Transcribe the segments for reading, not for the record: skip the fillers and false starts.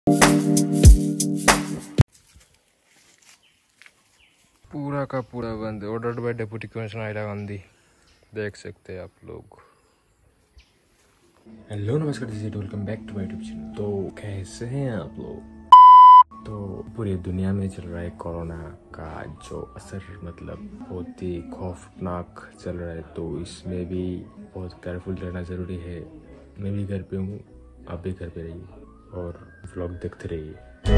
पूरा का पूरा बंद, ordered by deputy commissioner Indira Gandhi. देख सकते हैं आप लोग। हेलो नमस्कार, welcome back to my YouTube channel. तो कैसे हैं आप लोग? तो पूरी दुनिया में चल रहा है कोरोना का जो असर, मतलब बहुत ही खौफनाक चल रहा है। तो इसमें भी बहुत केयरफुल रहना ज़रूरी है। मैं भी घर पे हूँ, आप भी घर पे रहिए और व्लॉग देखते रहिए।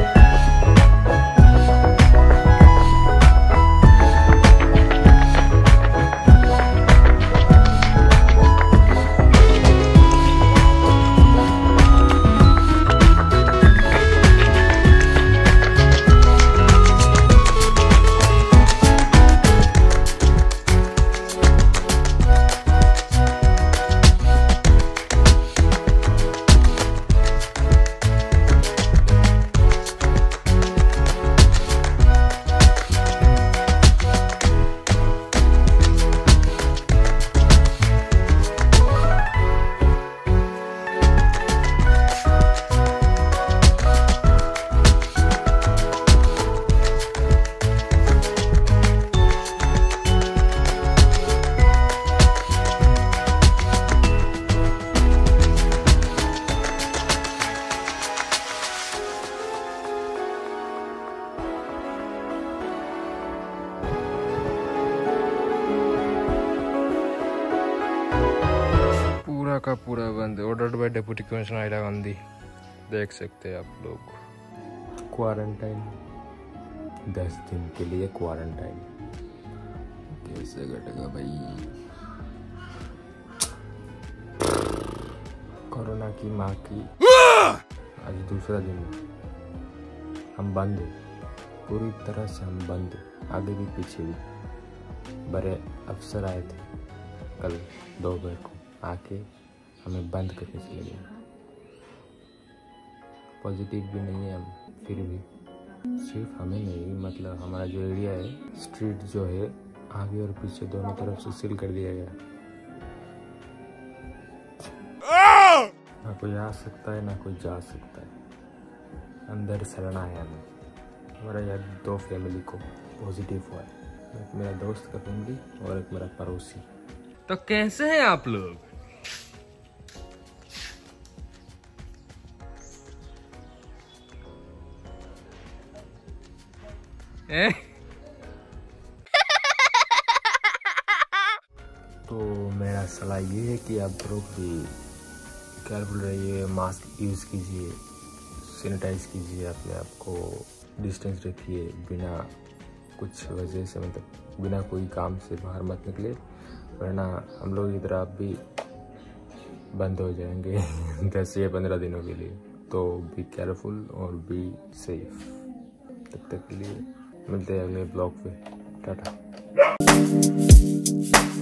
पूरा का पूरा बंद, ordered by deputy commissioner Indira Gandhi. देख सकते हैं आप लोग। क्वारंटाइन 10 दिन के लिए क्वारंटाइन कैसे घटेगा भाई? कोरोना की माँ की आज दूसरा दिन हम बंद हैं, पूरी तरह से हम बंद हैं, आगे भी पीछे भी। बड़े अफसर आए थे कल दोपहर को, आके हमें बंद करके चले गए। पॉजिटिव भी नहीं है हम, फिर भी सिर्फ हमें नहीं, मतलब हमारा जो एरिया है, स्ट्रीट जो है, आगे और पीछे दोनों तरफ से सील कर दिया गया। ना कोई आ सकता है ना कोई जा सकता है। अंदर सरना है हमें। हमारा यहाँ 2 फैमिली को पॉजिटिव हुआ है, एक मेरा दोस्त का फैमिली और एक मेरा पड़ोसी। तो कैसे हैं आप लोग? तो मेरा सलाह ये है कि आप लोग भी केयरफुल रहिए, मास्क यूज़ कीजिए, सैनिटाइज कीजिए, अपने आप को डिस्टेंस रखिए, बिना कुछ वजह से, मतलब बिना कोई काम से बाहर मत निकले, वरना हम लोग इधर आप भी बंद हो जाएंगे 10 या 15 दिनों के लिए। तो बी केयरफुल और बी सेफ। तब तक के लिए मिलते हैं अगले ब्लॉग पे। टाटा।